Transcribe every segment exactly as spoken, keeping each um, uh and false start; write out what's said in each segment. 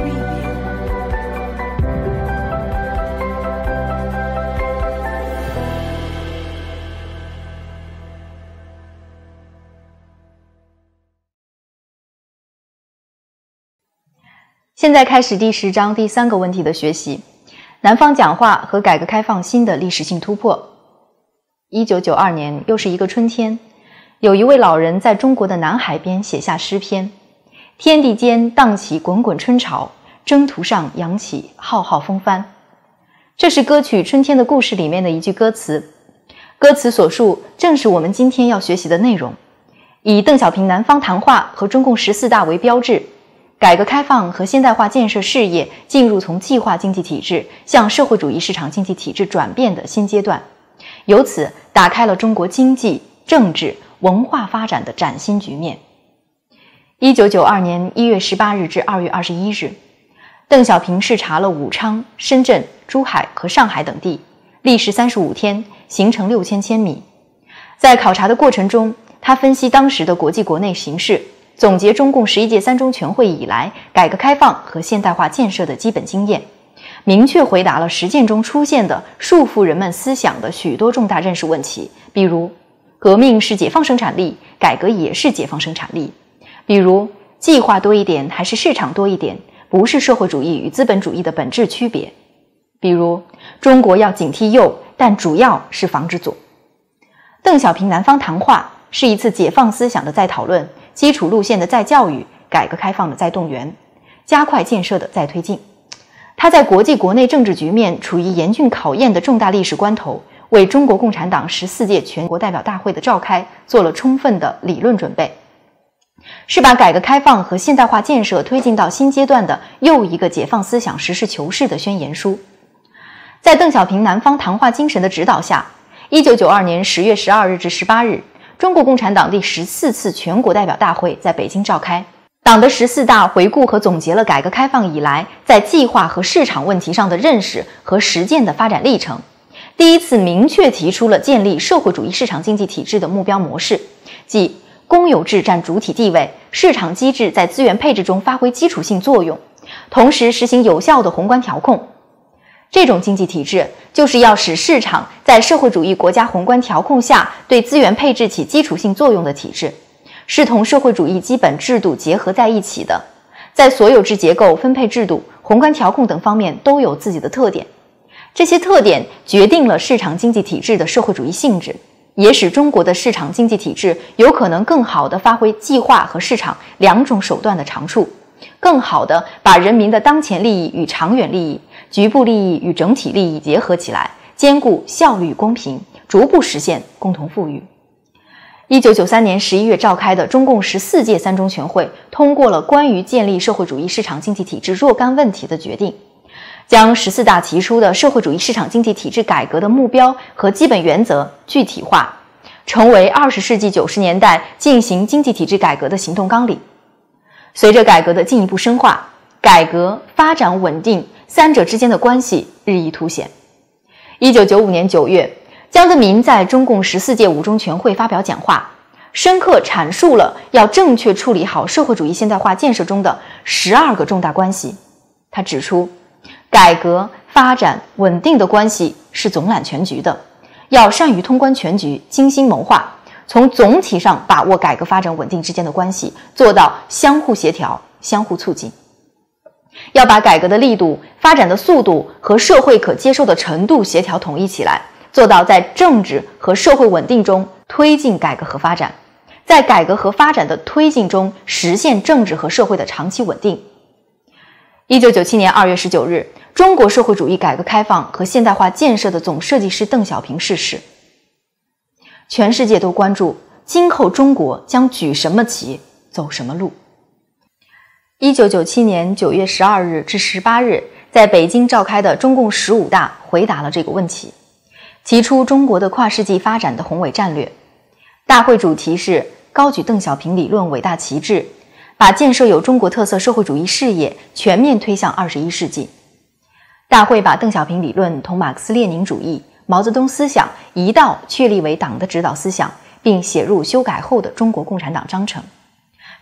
现在开始第十章第三个问题的学习：南方讲话和改革开放新的历史性突破。一九九二年，又是一个春天，有一位老人在中国的南海边写下诗篇：天地间荡起滚滚春潮，征途上扬起浩浩风帆。这是歌曲《春天的故事》里面的一句歌词，歌词所述正是我们今天要学习的内容。以邓小平南方谈话和中共十四大为标志，改革开放和现代化建设事业进入从计划经济体制向社会主义市场经济体制转变的新阶段，由此打开了中国经济、政治、文化发展的崭新局面。一九九二年一月十八日至二月二十一日，邓小平视察了武昌、深圳、珠海和上海等地，历时三十五天，行程六千千米。在考察的过程中，他分析当时的国际国内形势，总结中共十一届三中全会以来改革开放和现代化建设的基本经验，明确回答了实践中出现的束缚人们思想的许多重大认识问题，比如革命是解放生产力，改革也是解放生产力；比如计划多一点还是市场多一点，不是社会主义与资本主义的本质区别；比如中国要警惕右，但主要是防止左。邓小平南方谈话是一次解放思想的再讨论，基础路线的再教育，改革开放的再动员，加快建设的再推进。他在国际国内政治局面处于严峻考验的重大历史关头，为中国共产党十四届全国代表大会的召开做了充分的理论准备，是把改革开放和现代化建设推进到新阶段的又一个解放思想实事求是的宣言书。在邓小平南方谈话精神的指导下，一九九二年十月十二日至十八日，中国共产党第十四次全国代表大会在北京召开。党的十四大回顾和总结了改革开放以来在计划和市场问题上的认识和实践的发展历程，第一次明确提出了建立社会主义市场经济体制的目标模式，即公有制占主体地位，市场机制在资源配置中发挥基础性作用，同时实行有效的宏观调控。这种经济体制就是要使市场在社会主义国家宏观调控下对资源配置起基础性作用的体制，是同社会主义基本制度结合在一起的，在所有制结构、分配制度、宏观调控等方面都有自己的特点。这些特点决定了市场经济体制的社会主义性质，也使中国的市场经济体制有可能更好地发挥计划和市场两种手段的长处，更好地把人民的当前利益与长远利益、局部利益与整体利益结合起来，兼顾效率与公平，逐步实现共同富裕。一九九三年十一月召开的中共十四届三中全会通过了关于建立社会主义市场经济体制若干问题的决定，将十四大提出的社会主义市场经济体制改革的目标和基本原则具体化，成为二十世纪九十年代进行经济体制改革的行动纲领。随着改革的进一步深化，改革、发展、稳定三者之间的关系日益凸显。一九九五年九月，江泽民在中共十四届五中全会发表讲话，深刻阐述了要正确处理好社会主义现代化建设中的十二个重大关系。他指出，改革、发展、稳定的关系是总揽全局的，要善于通观全局，精心谋划，从总体上把握改革发展稳定之间的关系，做到相互协调、相互促进。要把改革的力度、发展的速度和社会可接受的程度协调统一起来，做到在政治和社会稳定中推进改革和发展，在改革和发展的推进中实现政治和社会的长期稳定。一九九七年二月十九日，中国社会主义改革开放和现代化建设的总设计师邓小平逝世。全世界都关注今后中国将举什么旗，走什么路。一九九七年九月十二日至十八日，在北京召开的中共十五大回答了这个问题，提出中国的跨世纪发展的宏伟战略。大会主题是高举邓小平理论伟大旗帜，把建设有中国特色社会主义事业全面推向二十一世纪。大会把邓小平理论同马克思列宁主义、毛泽东思想一道确立为党的指导思想，并写入修改后的中国共产党章程。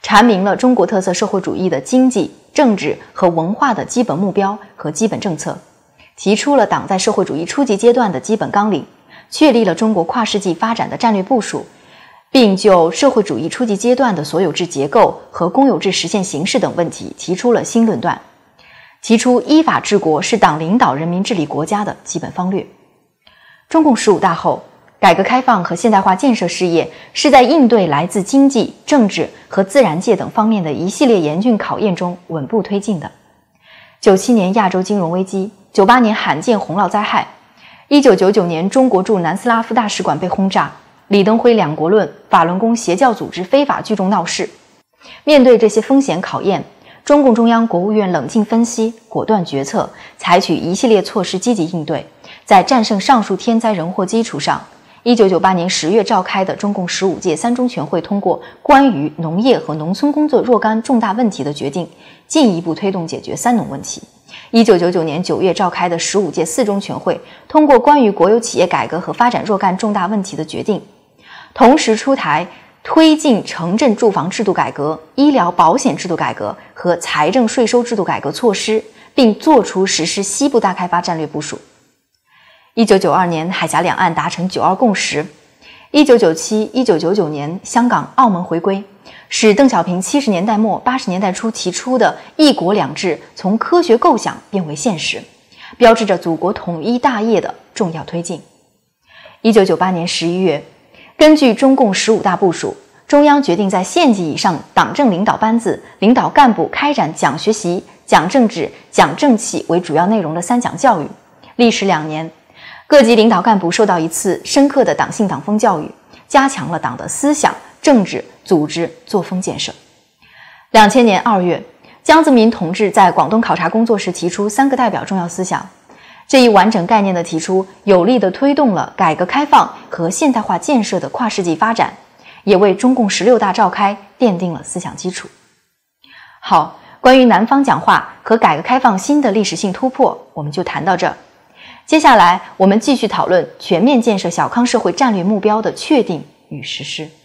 阐明了中国特色社会主义的经济、政治和文化的基本目标和基本政策，提出了党在社会主义初级阶段的基本纲领，确立了中国跨世纪发展的战略部署，并就社会主义初级阶段的所有制结构和公有制实现形式等问题提出了新论断，提出依法治国是党领导人民治理国家的基本方略。中共十五大后，改革开放和现代化建设事业是在应对来自经济、政治和自然界等方面的一系列严峻考验中稳步推进的。九七年亚洲金融危机，九八年罕见洪涝灾害，一九九九年中国驻南斯拉夫大使馆被轰炸，李登辉两国论、法轮功邪教组织非法聚众闹事。面对这些风险考验，中共中央、国务院冷静分析，果断决策，采取一系列措施积极应对，在战胜上述天灾人祸基础上，一九九八年十月召开的中共十五届三中全会通过关于农业和农村工作若干重大问题的决定，进一步推动解决三农问题。一九九九年九月召开的十五届四中全会通过关于国有企业改革和发展若干重大问题的决定，同时出台推进城镇住房制度改革、医疗保险制度改革和财政税收制度改革措施，并作出实施西部大开发战略部署。一九九二年海峡两岸达成九二共识，一九九七、一九九九年香港、澳门回归，使邓小平七十年代末八十年代初提出的一国两制从科学构想变为现实，标志着祖国统一大业的重要推进。一九九八年十一月，根据中共十五大部署，中央决定在县级以上党政领导班子、领导干部开展讲学习、讲政治、讲正气为主要内容的三讲教育，历时两年。各级领导干部受到一次深刻的党性党风教育，加强了党的思想、政治、组织、作风建设。两千年二月，江泽民同志在广东考察工作时提出三个代表重要思想，这一完整概念的提出，有力地推动了改革开放和现代化建设的跨世纪发展，也为中共十六大召开奠定了思想基础。好，关于南方讲话和改革开放新的历史性突破，我们就谈到这儿。接下来我们继续讨论全面建设小康社会战略目标的确定与实施。